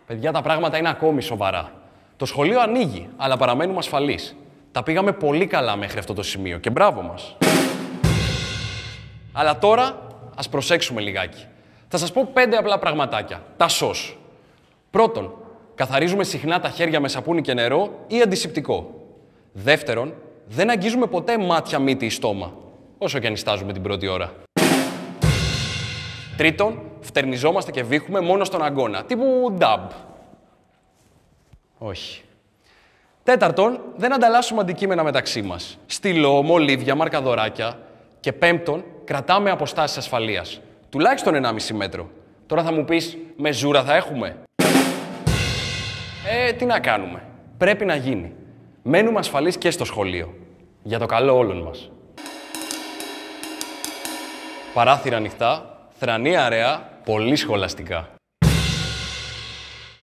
Παιδιά, τα πράγματα είναι ακόμη σοβαρά. Το σχολείο ανοίγει, αλλά παραμένουμε ασφαλείς. Τα πήγαμε πολύ καλά μέχρι αυτό το σημείο και μπράβο μας. Αλλά τώρα ας προσέξουμε λιγάκι. Θα σας πω 5 απλά πραγματάκια. Τα σως. Πρώτον, καθαρίζουμε συχνά τα χέρια με σαπούνι και νερό ή αντισηπτικό. Δεύτερον, δεν αγγίζουμε ποτέ μάτια, μύτη ή στόμα, όσο και αν νιστάζουμε την πρώτη ώρα. Τρίτον, φτερνιζόμαστε και βήχουμε μόνο στον αγκώνα, τύπου νταμπ. Όχι. Τέταρτον, δεν ανταλλάσσουμε αντικείμενα μεταξύ μας. Στυλό, μολύβια, μαρκαδωράκια. Και πέμπτον, κρατάμε αποστάσεις ασφαλείας. Τουλάχιστον 1,5 μέτρο. Τώρα θα μου πεις, με ζούρα θα έχουμε? Τι να κάνουμε. Πρέπει να γίνει. Μένουμε ασφαλείς και στο σχολείο. Για το καλό όλων μας. Παράθυρα ανοιχτά, θρανία αραιά, πολύ σχολαστικά.